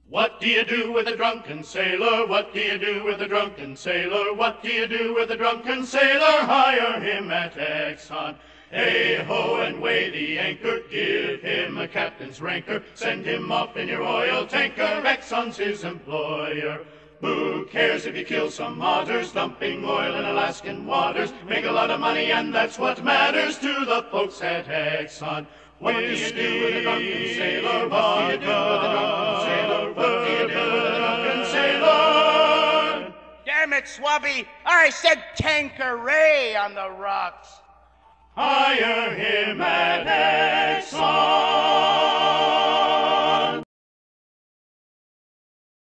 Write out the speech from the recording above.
What do you do with a drunken sailor? What do you do with a drunken sailor? What do you do with a drunken sailor? Hire him at Exxon. Hey-ho and weigh the anchor, give him a captain's rancor, send him off in your oil tanker, Exxon's his employer. Who cares if you kill some otters, dumping oil in Alaskan waters? Make a lot of money and that's what matters to the folks at Exxon. What do you do with a drunken sailor? What do you do with a drunken sailor? What do you do with a drunken sailor? Damn it, Swabby! I said Tanqueray on the rocks. Hire him at Exxon.